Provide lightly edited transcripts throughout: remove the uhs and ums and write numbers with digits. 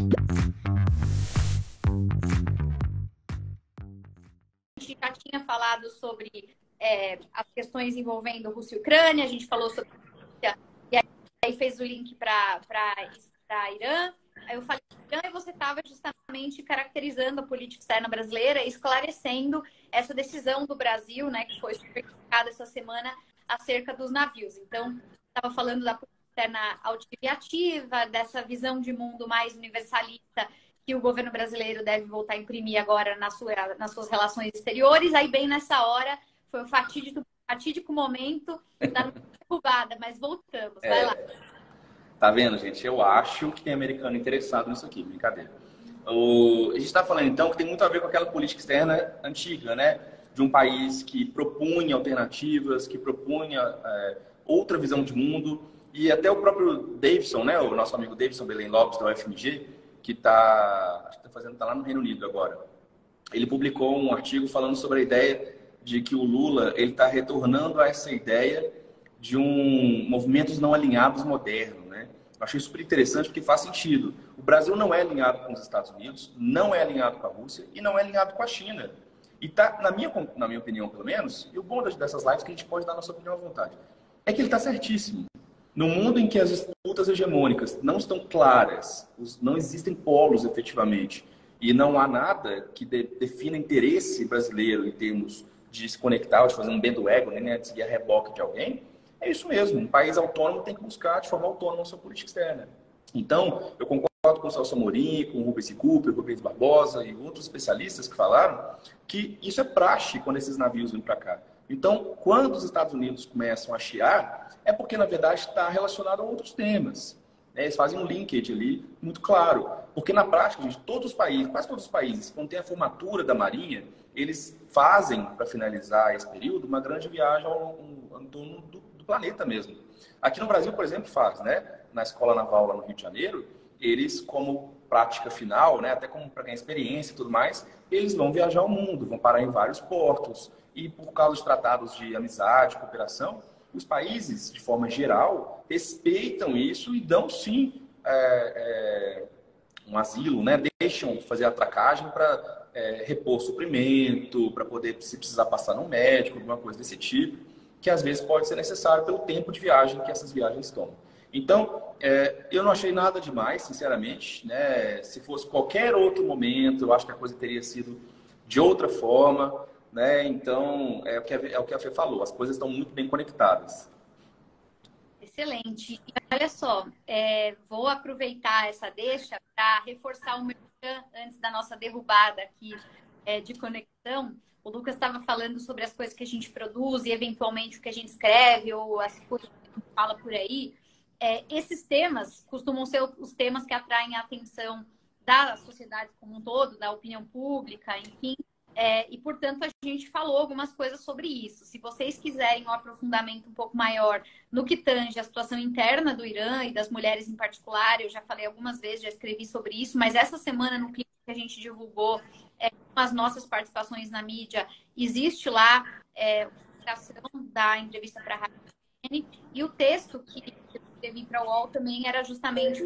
A gente já tinha falado sobre as questões envolvendo Rússia e Ucrânia, a gente falou sobre Rússia, e aí fez o link para Irã. Aí eu falei Irã e você estava justamente caracterizando a política externa brasileira, esclarecendo essa decisão do Brasil, né, que foi criticada essa semana acerca dos navios. Então, estava falando da política externa altiva e ativa, dessa visão de mundo mais universalista que o governo brasileiro deve voltar a imprimir agora nas suas relações exteriores. Aí, bem nessa hora, foi o fatídico momento da derrubada, mas voltamos. Vai lá. Tá vendo, gente? Eu acho que tem americano interessado nisso aqui, brincadeira. A gente está falando, então, que tem muito a ver com aquela política externa antiga, né? De um país que propunha alternativas, que propunha outra visão de mundo. E até o próprio Davidson, né? O nosso amigo Davidson Belém Lopes, da UFMG, que tá lá no Reino Unido agora. Ele publicou um artigo falando sobre a ideia de que o Lula ele está retornando a essa ideia de movimentos não alinhados moderno, né? Eu achei super interessante porque faz sentido. O Brasil não é alinhado com os Estados Unidos, não é alinhado com a Rússia e não é alinhado com a China. E tá, na minha opinião, pelo menos, e o bom dessas lives é que a gente pode dar a nossa opinião à vontade, é que ele está certíssimo. No mundo em que as disputas hegemônicas não estão claras, não existem polos efetivamente, e não há nada que defina interesse brasileiro em termos de se conectar, ou de fazer um bandwagon, né, de seguir a reboque de alguém, é isso mesmo. Um país autônomo tem que buscar de forma autônoma a sua política externa. Então, eu concordo com o Celso Amorim, com o Rubens Cooper, o Rubens Barbosa e outros especialistas que falaram que isso é praxe quando esses navios vêm para cá. Então, quando os Estados Unidos começam a chiar, é porque, na verdade, está relacionado a outros temas. Eles fazem um linkage ali muito claro. Porque, na prática, gente, quase todos os países, quando tem a formatura da Marinha, eles fazem, para finalizar esse período, uma grande viagem em torno do planeta mesmo. Aqui no Brasil, por exemplo, faz, né? Na Escola Naval, lá no Rio de Janeiro, eles, como prática final, né? Até como para ganhar experiência e tudo mais, eles vão viajar ao mundo, vão parar em vários portos. E por causa de tratados de amizade, cooperação, os países, de forma geral, respeitam isso e dão, sim, um asilo, né? Deixam fazer atracagem para repor suprimento, para poder, se precisar passar no médico, alguma coisa desse tipo, que às vezes pode ser necessário pelo tempo de viagem que essas viagens tomam. Então, eu não achei nada demais, sinceramente, né? Se fosse qualquer outro momento, eu acho que a coisa teria sido de outra forma, né? Então, é o que a Fê falou, as coisas estão muito bem conectadas. Excelente. E olha só, vou aproveitar essa deixa para reforçar o meu antes da nossa derrubada aqui de conexão. O Lucas estava falando sobre as coisas que a gente produz e, eventualmente, o que a gente escreve ou as coisas que a gente fala por aí. Esses temas costumam ser os temas que atraem a atenção da sociedade como um todo, da opinião pública, enfim. E, portanto, a gente falou algumas coisas sobre isso. Se vocês quiserem um aprofundamento um pouco maior no que tange a situação interna do Irã e das mulheres em particular, eu já falei algumas vezes, já escrevi sobre isso, mas essa semana, no clipe que a gente divulgou, com as nossas participações na mídia, existe lá a publicação da entrevista para a Rádio CNN, e o texto que eu escrevi para o UOL também era justamente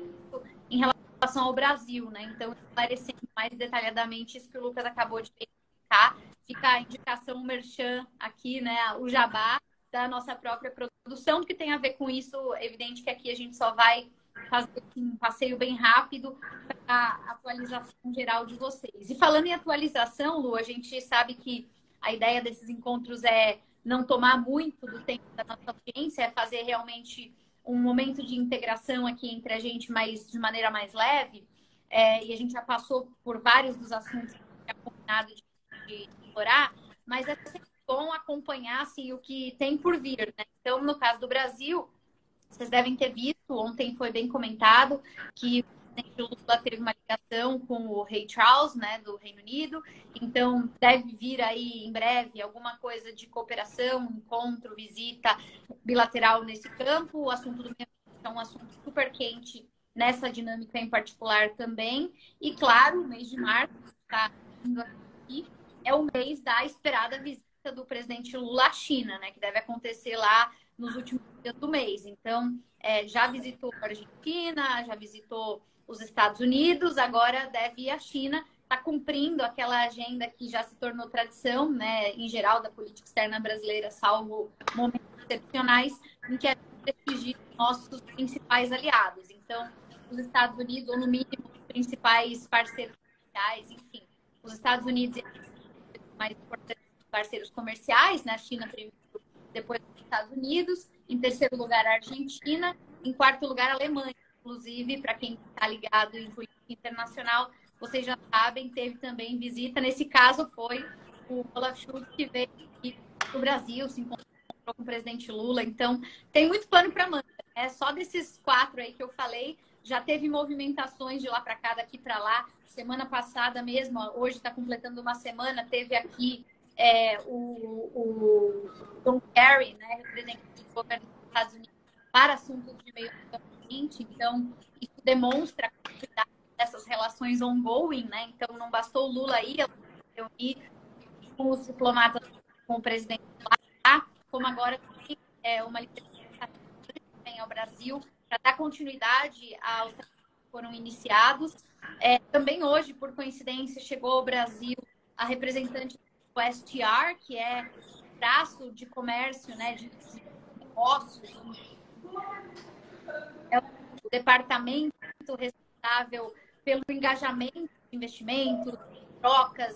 em relação ao Brasil, né? Então, esclarecendo mais detalhadamente isso que o Lucas acabou de explicar, fica a indicação merchan aqui, né? O jabá da nossa própria produção, que tem a ver com isso. Evidente que aqui a gente só vai fazer um passeio bem rápido para a atualização geral de vocês. E falando em atualização, Lu, a gente sabe que a ideia desses encontros é não tomar muito do tempo da nossa audiência, é fazer realmente um momento de integração aqui entre a gente, mas de maneira mais leve. E a gente já passou por vários dos assuntos que a gente tinha combinado de explorar, mas é sempre bom acompanhar assim, o que tem por vir, né? Então, no caso do Brasil, vocês devem ter visto, ontem foi bem comentado, que o presidente Lula teve uma ligação com o rei Charles, né, do Reino Unido. Então, deve vir aí em breve alguma coisa de cooperação, encontro, visita bilateral nesse campo. O assunto do meio ambiente é um assunto super quente nessa dinâmica em particular também. E, claro, o mês de março, que está indo aqui, é o mês da esperada visita do presidente Lula à China, né, que deve acontecer lá nos últimos do mês. Então, já visitou a Argentina, já visitou os Estados Unidos, agora deve ir à China. Está cumprindo aquela agenda que já se tornou tradição, né, em geral, da política externa brasileira, salvo momentos excepcionais, em que a gente prestigia nossos principais aliados. Então, os Estados Unidos, ou no mínimo, os principais parceiros comerciais, enfim. Os Estados Unidos e os mais importantes parceiros comerciais, né? A China primeiro, depois os Estados Unidos. Em terceiro lugar, a Argentina. Em quarto lugar, a Alemanha. Inclusive, para quem está ligado em política internacional, vocês já sabem, teve também visita. Nesse caso, foi o Olaf Scholz que veio aqui para o Brasil, se encontrou com o presidente Lula. Então, tem muito plano para manga. Só desses 4 aí que eu falei, já teve movimentações de lá para cá, daqui para lá. Semana passada mesmo, hoje está completando uma semana, teve aqui o John Kerry, né, representante do governo dos Estados Unidos para assuntos de meio ambiente. Então, isso demonstra a quantidade dessas relações ongoing, né? Então, não bastou o Lula ir reunir com os diplomatas, com o presidente lá, como agora tem uma liderança ao Brasil para dar continuidade aos que foram iniciados. Também hoje, por coincidência, chegou ao Brasil a representante do STR, que é braço de comércio, né, de negócios. É o departamento responsável pelo engajamento de investimentos, trocas.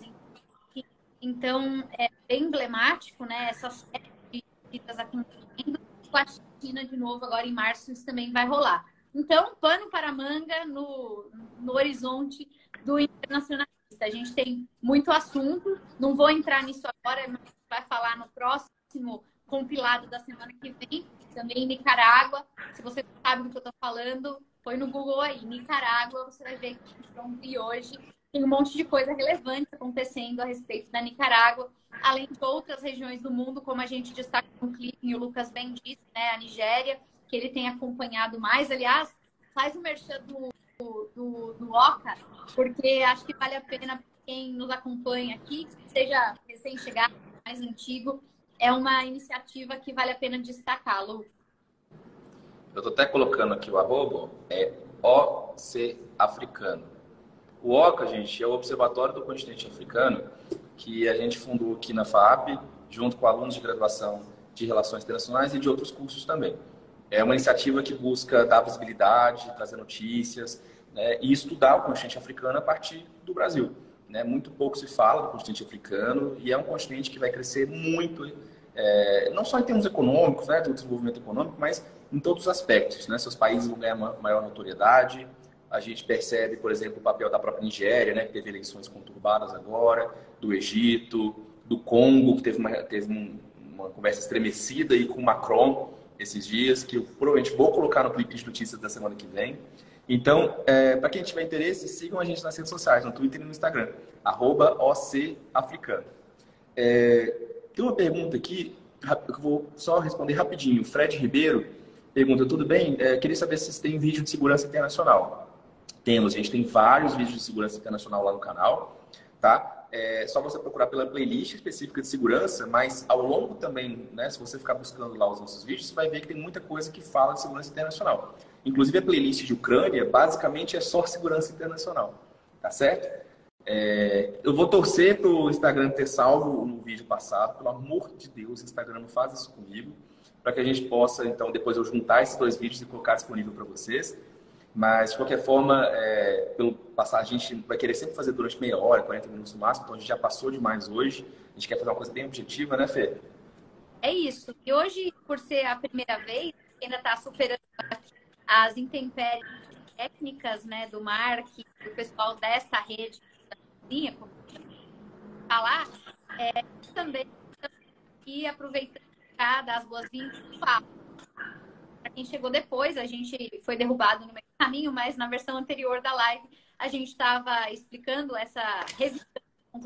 Então, é bem emblemático, né, essa série de visitas acontecendo. Com a China, de novo, agora em março, isso também vai rolar. Então, pano para manga no horizonte do internacionalista. A gente tem muito assunto, não vou entrar nisso agora, mas vai falar no próximo compilado da semana que vem, também em Nicarágua. Se você não sabe do que eu estou falando, põe no Google aí, Nicarágua, você vai ver que ontem e hoje tem um monte de coisa relevante acontecendo a respeito da Nicarágua, além de outras regiões do mundo, como a gente destaca no clipe, e o Lucas bem disse, né, a Nigéria, que ele tem acompanhado mais. Aliás, faz o merchan do Oca, porque acho que vale a pena quem nos acompanha aqui, seja recém-chegado, mais antigo, é uma iniciativa que vale a pena destacar, Lu. Eu estou até colocando aqui o arroba, OC Africano. O OCA, gente, é o Observatório do Continente Africano, que a gente fundou aqui na FAP, junto com alunos de graduação de Relações Internacionais e de outros cursos também. É uma iniciativa que busca dar visibilidade, trazer notícias, né, e estudar o continente africano a partir do Brasil. Né? Muito pouco se fala do continente africano e é um continente que vai crescer muito, não só em termos econômicos, né, do desenvolvimento econômico, mas em todos os aspectos. Né? Seus países vão ganhar maior notoriedade. A gente percebe, por exemplo, o papel da própria Nigéria, né, que teve eleições conturbadas agora, do Egito, do Congo, que teve uma conversa estremecida aí com o Macron esses dias, que eu provavelmente vou colocar no clipe de notícias da semana que vem. Então, para quem tiver interesse, sigam a gente nas redes sociais, no Twitter e no Instagram, @OCAfricano. Tem uma pergunta aqui, que eu vou só responder rapidinho. Fred Ribeiro pergunta, tudo bem? Queria saber se vocês têm vídeo de segurança internacional. Temos, a gente tem vários vídeos de segurança internacional lá no canal, tá? É só você procurar pela playlist específica de segurança, mas ao longo também, né, se você ficar buscando lá os nossos vídeos, você vai ver que tem muita coisa que fala de segurança internacional. Inclusive a playlist de Ucrânia, basicamente é só segurança internacional, tá certo? Eu vou torcer para o Instagram ter salvo no vídeo passado, pelo amor de Deus, o Instagram não faz isso comigo, para que a gente possa, então, depois eu juntar esses 2 vídeos e colocar disponível para vocês. Mas, de qualquer forma, pelo passar, a gente vai querer sempre fazer durante meia hora, 40 minutos no máximo, então a gente já passou demais hoje. A gente quer fazer uma coisa bem objetiva, né, Fê? É isso. E hoje, por ser a primeira vez, ainda está superando as intempéries técnicas, né, do mar, que o pessoal dessa rede, da cozinha, como falar, também e aproveitando para dar as boas-vindas para quem chegou depois. A gente foi derrubado no meio do caminho, mas na versão anterior da live a gente estava explicando essa revisão dos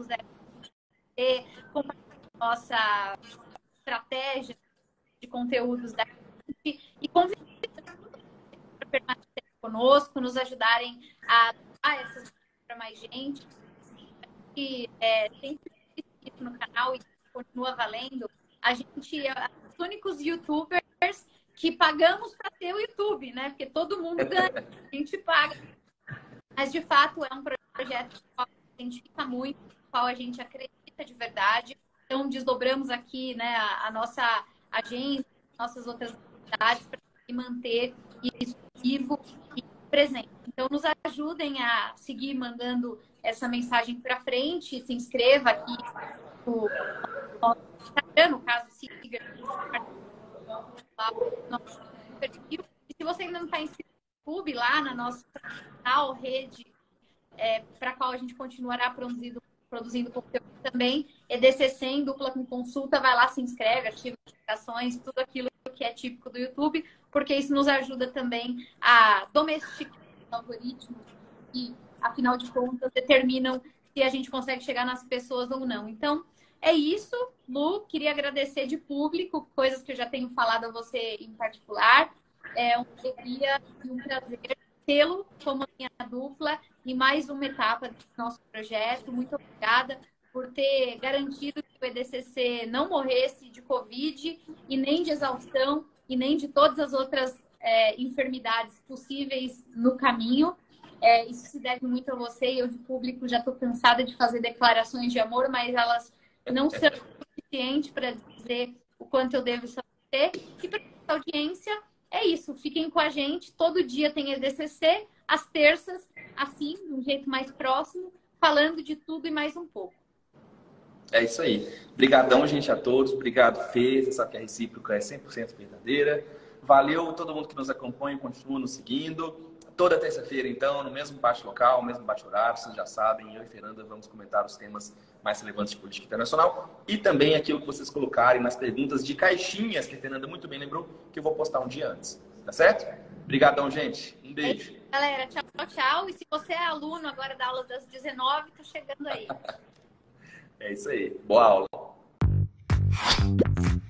nossa estratégia de conteúdos da gente e convidando para permanecer conosco, nos ajudarem a dar essas para mais gente. E sempre no canal e continua valendo. A gente é os únicos YouTubers que pagamos para ter o YouTube, né? Porque todo mundo ganha, a gente paga. Mas, de fato, é um projeto que a gente identifica muito, no qual a gente acredita de verdade. Então, desdobramos aqui, né, a nossa agenda, nossas outras atividades para manter isso vivo e presente. Então, nos ajudem a seguir mandando essa mensagem para frente. Se inscreva aqui no nosso Instagram, no caso, siga o nosso perfil. E se você ainda não está inscrito no YouTube, lá na nossa canal, rede, para a qual a gente continuará produzindo conteúdo também, EDCC em dupla com consulta, vai lá, se inscreve, ativa as notificações, tudo aquilo que é típico do YouTube, porque isso nos ajuda também a domesticar os algoritmos e, afinal de contas, determinam se a gente consegue chegar nas pessoas ou não. Então, é isso, Lu. Queria agradecer de público, coisas que eu já tenho falado a você em particular. É uma alegria e um prazer tê-lo como minha dupla em mais uma etapa do nosso projeto. Muito obrigada por ter garantido que o EDCC não morresse de Covid e nem de exaustão e nem de todas as outras enfermidades possíveis no caminho. Isso se deve muito a você e eu, de público, já estou cansada de fazer declarações de amor, mas elas não são suficientes para dizer o quanto eu devo saber. E para a audiência, é isso. Fiquem com a gente. Todo dia tem EDCC, às terças, assim, de um jeito mais próximo, falando de tudo e mais um pouco. É isso aí. Obrigadão, gente, a todos. Obrigado, Fê. Você sabe que a recíproca é 100% verdadeira. Valeu todo mundo que nos acompanha e continua nos seguindo. Toda terça-feira, então, no mesmo bate-local, no mesmo bate-horário, vocês já sabem, eu e Fernanda vamos comentar os temas mais relevantes de política internacional e também aquilo que vocês colocarem nas perguntas de caixinhas, que a Fernanda muito bem lembrou, que eu vou postar um dia antes. Tá certo? Obrigadão, gente. Um beijo. Galera, tchau, tchau. E se você é aluno agora da aula das 19, tô chegando aí. É isso aí. Boa aula.